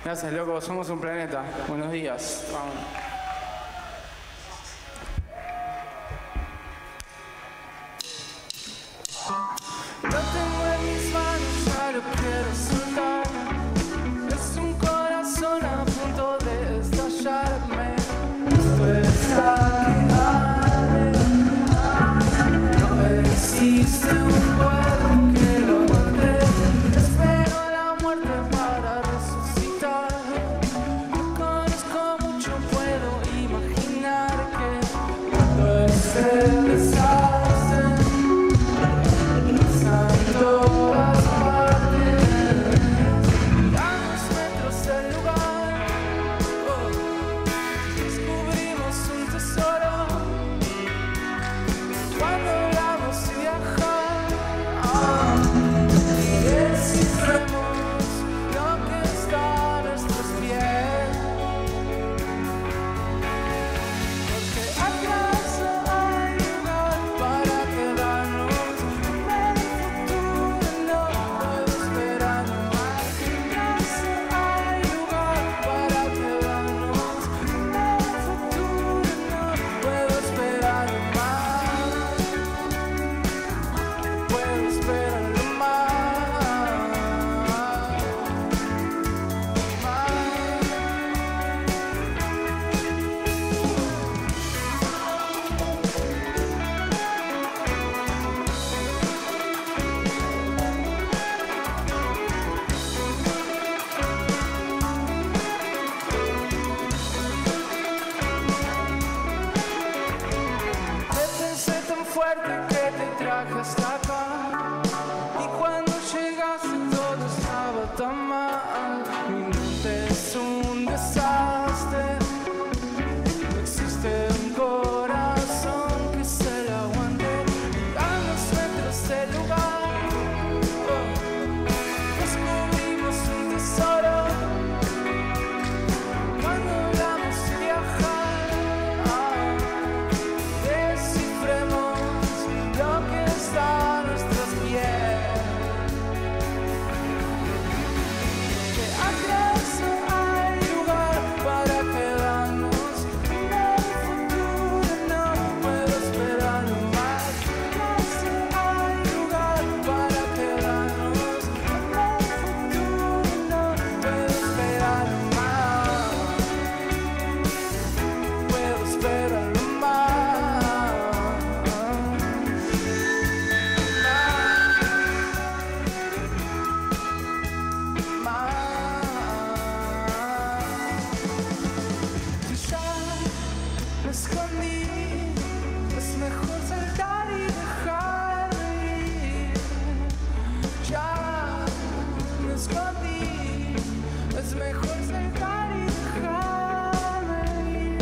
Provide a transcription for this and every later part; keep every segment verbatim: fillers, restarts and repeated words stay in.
Gracias, loco. Somos un planeta. Buenos días. Vamos. Lo tengo en mis manos, ya lo quiero soltar. Es un corazón a punto de estallarme. Esto es arde. No existe un cuerpo que lo aguante. Espero la muerte para resucitar. No conozco mucho, puedo imaginar que cuando esté el desastre todas partes, a unos metros del lugar, oh, descubrimos un tesoro cuando hablamos de viajar, oh, y descifremos lo que está a nuestros pies, porque acaso hay lugar para quedarnos. Fuerte que te traje hasta acá, y cuando llegaste todo estaba tan mal. Mi mente es un desastre, no existe un corazón que se lo aguante. A unos metros del lugar, oh, descubrimos un tesoro cuando hablamos de viajar, oh, descifremos lo que está a nuestros pies, que acaso hay lugar para quedarnos en el futuro, no puedo esperar más. Acaso hay lugar para quedarnos en el futuro, no puedo esperar más, puedo esperar más. Me escondí, es mejor saltar y dejar ir. Ya me escondí, es mejor saltar y dejar ir.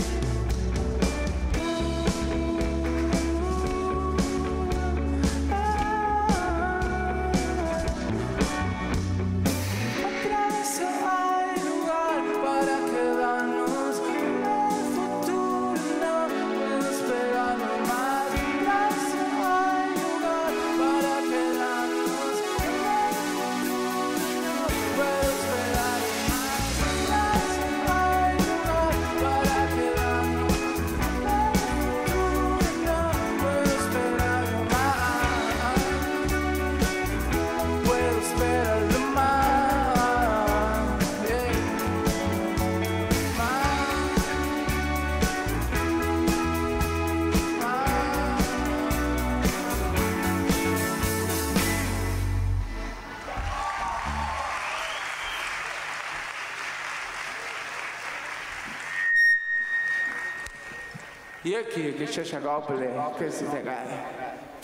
Otra vez hay lugar para quedarnos en el futuro, no puedo esperar más. Gracias, hay lugar para quedarnos en el futuro, no puedo esperar más. Gracias, hay lugar para quedarnos en el futuro, no puedo esperar más. Puedo esperarlo más, yeah. Io chi che c'è c'è coppole, che si te cae.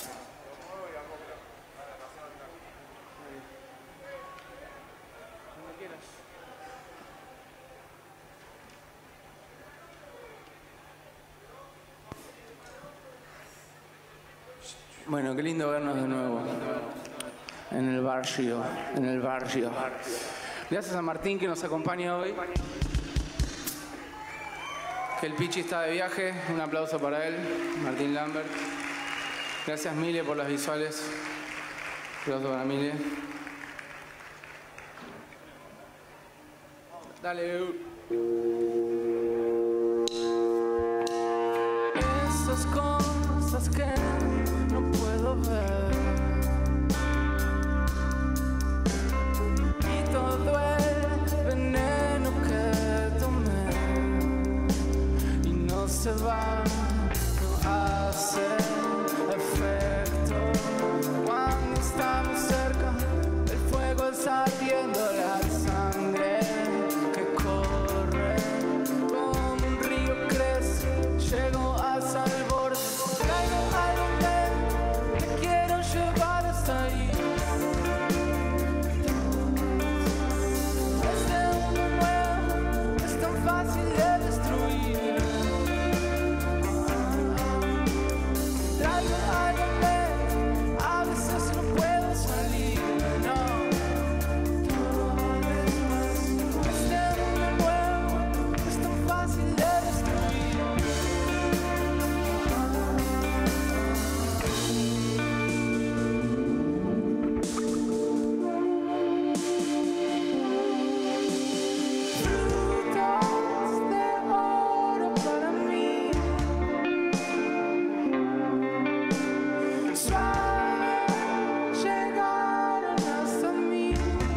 Bueno, qué lindo vernos de nuevo en el barrio, en el barrio. Gracias a Martín que nos acompaña hoy. Que el Pichi está de viaje, un aplauso para él, Martín Lambert. Gracias Mile por las visuales. Un aplauso para Mile. Dale. Esas cosas que no puedo ver y todo el veneno que tomé y no se va, no hace efecto cuando estamos cerca del fuego, está ardiendo la sangre que corre como un río, crece, llego hasta el borde, traigo algo dentro, te quiero llevar hasta ahí. Este mundo nuevo es tan fácil de destruir. Traigo algo dentro, a veces no puedo salir, no. Este mundo nuevo es tan fácil de destruir. Frutos de oro para mí, suave llegaron hasta mí.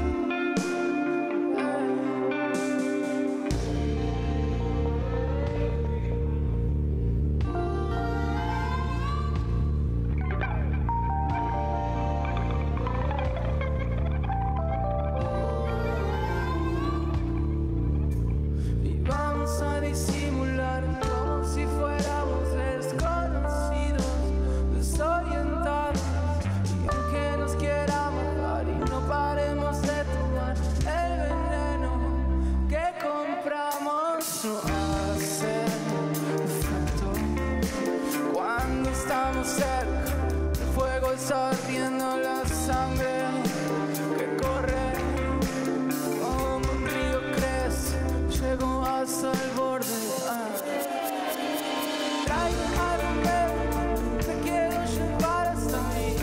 Y vamos a disimular como si fuéramos desconocidos, desorientados. Y aunque nos quiera bajar y no paremos de tomar el veneno que compramos, no hace efecto cuando estamos cerca. El fuego está ardiendo, la sangre que corre como un río, crece, llego hasta el borde. Ah. Traigo algo dentro, te quiero llevar hasta mí.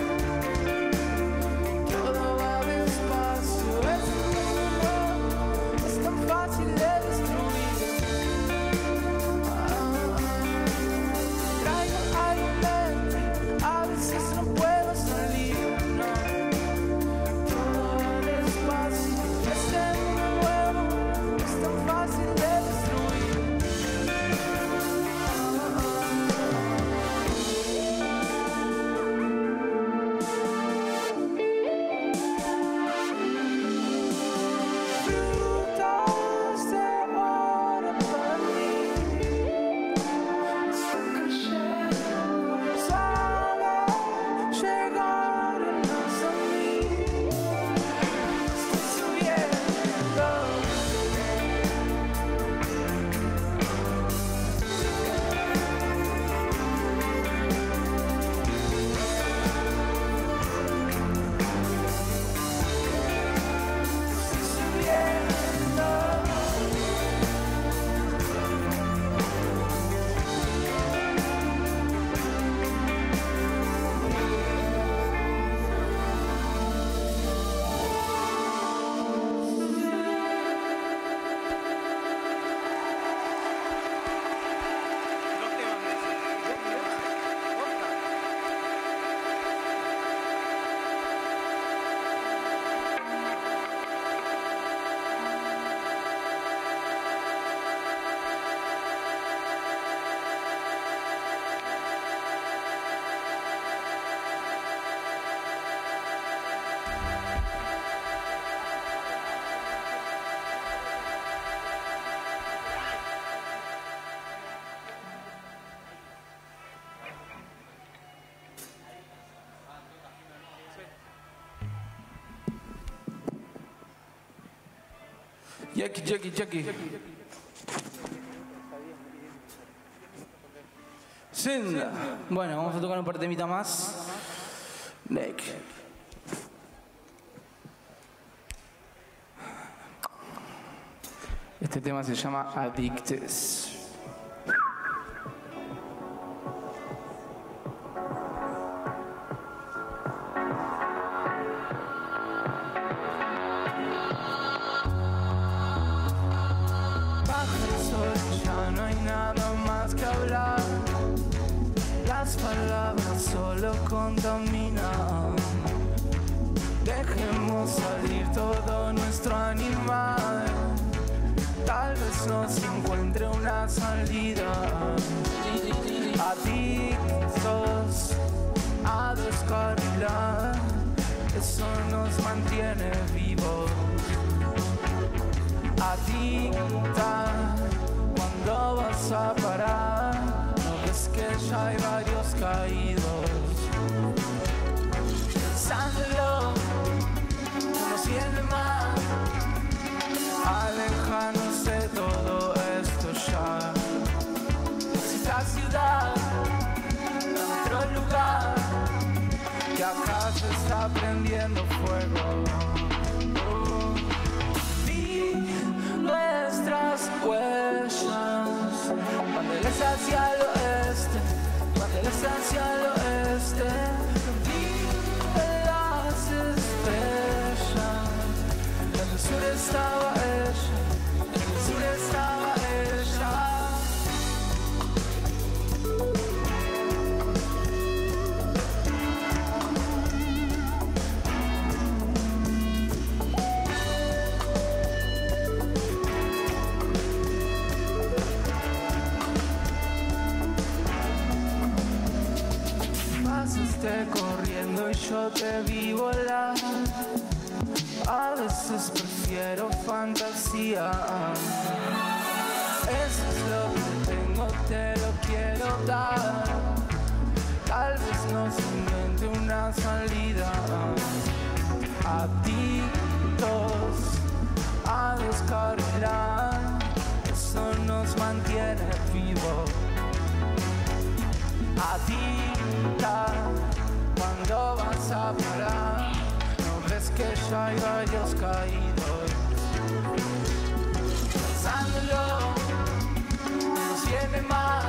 Todo va despacio, es nuevo, es tan fácil de destruir. Ah, ah. Traigo algo dentro, a veces no puedo salir, no. Todo va despacio, este mundo nuevo es tan fácil de destruir. Ah, ah. Frutos de oro para mí, están cayendo, suave llegaron hasta mí, estoy subiendo. Estoy subiendo. Jackie, Jackie, Jackie. Sinda. Bueno, vamos a tocar un par de temitas más. Nick. Este tema se llama Addictes. contaminan. Dejemos salir todo nuestro animal. Tal vez nos encuentre una salida. Adictos a descarrilar, eso nos mantiene vivos. Adicta, ¿cuándo vas a parar? ¿No ves que ya hay varios caídos? Pensándolo, no nos viene mal. Alejarnos de todo esto ya. Esta ciudad, otro lugar, que acá se está prendiendo fuego. Uh, vi nuestras huellas, banderas hacia el oeste, banderas hacia el oeste. Vi las estrellas, en el sur estaba ella, en el sur estaba ella. Pasaste corriendo y yo te vi volar. A veces prefiero fantasía. Eso es lo que tengo, te lo quiero dar. Tal vez nos invente una salida. Adictos a descarrilar, eso nos mantiene vivos. Adicta, ¿cuándo vas a parar? ¿No ves que ya hay varios caídos? Pensándolo, nos viene mal.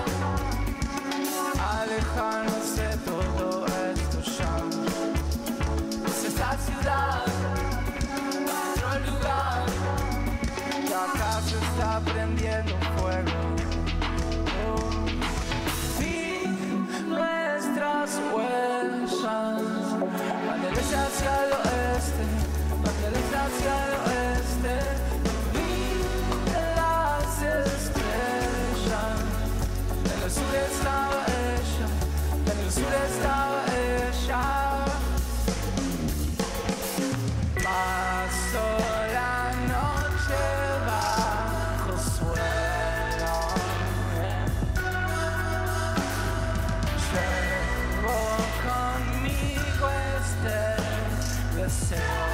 Alejarnos de todo esto ya. Es esta ciudad, otro lugar, que acá se está prendiendo fuego. Huellas, banderas hacia el oeste, banderas hacia el oeste. Vi las estrellas, en el sur estaba ella, en el sur estaba ella. Paso la noche bajo suelo. Conmigo este deseo.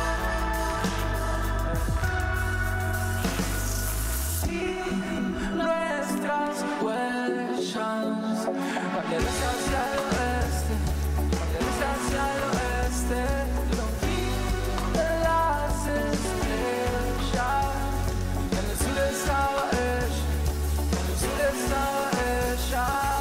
Y nuestras huellas, banderas hacia el oeste, banderas hacia el oeste. Lo vi de las estrellas. En el sur estaba ella, en el sur estaba ella.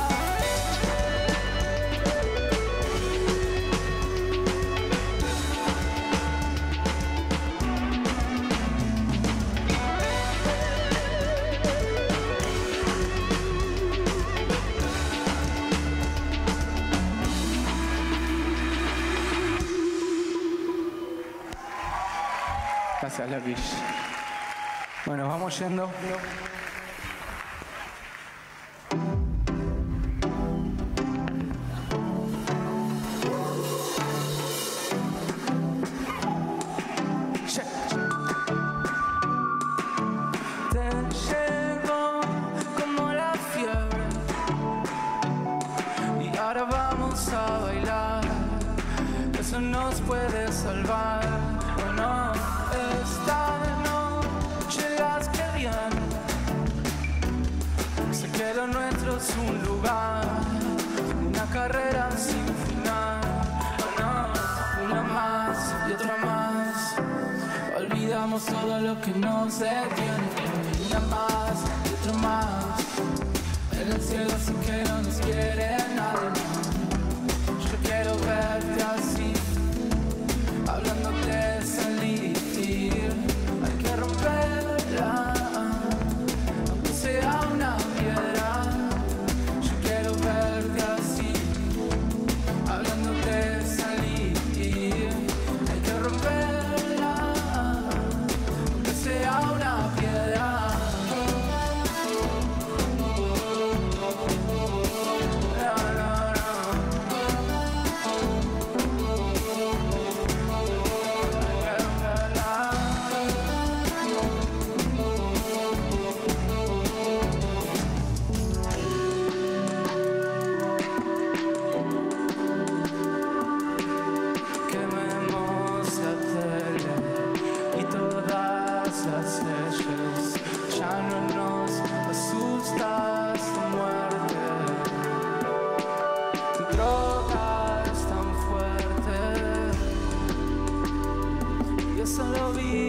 Gracias, Lapis. Bueno, vamos yendo. Check. Te llegó como la fiebre y ahora vamos a bailar. Eso nos puede salvar. Bueno, esta noche las que vienen, sé que lo nuestro es un lugar, una carrera sin final. Oh no, una más y otra más, olvidamos todo lo que nos detiene. Una más y otra más, en el cielo sí que no nos quiere nadie más. Yo quiero verte así, hablándote de salir. Hay que romperla, aunque sea una piedra. Yo quiero verte así, hablándote vida.